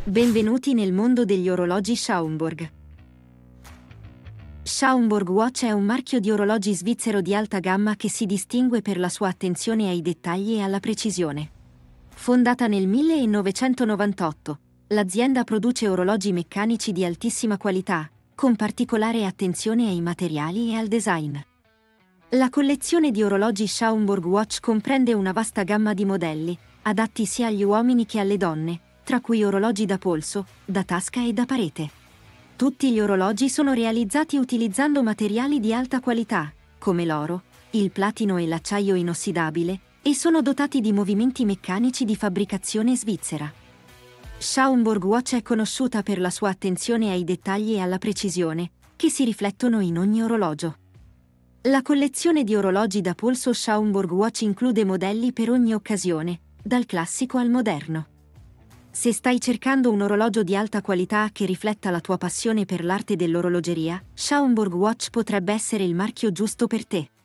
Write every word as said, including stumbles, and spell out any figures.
Benvenuti nel mondo degli orologi Schaumburg. Schaumburg Watch è un marchio di orologi svizzero di alta gamma che si distingue per la sua attenzione ai dettagli e alla precisione. Fondata nel millenovecentonovantotto, l'azienda produce orologi meccanici di altissima qualità, con particolare attenzione ai materiali e al design. La collezione di orologi Schaumburg Watch comprende una vasta gamma di modelli, adatti sia agli uomini che alle donne, tra cui orologi da polso, da tasca e da parete. Tutti gli orologi sono realizzati utilizzando materiali di alta qualità, come l'oro, il platino e l'acciaio inossidabile, e sono dotati di movimenti meccanici di fabbricazione svizzera. Schaumburg Watch è conosciuta per la sua attenzione ai dettagli e alla precisione, che si riflettono in ogni orologio. La collezione di orologi da polso Schaumburg Watch include modelli per ogni occasione, dal classico al moderno. Se stai cercando un orologio di alta qualità che rifletta la tua passione per l'arte dell'orologeria, Schaumburg Watch potrebbe essere il marchio giusto per te.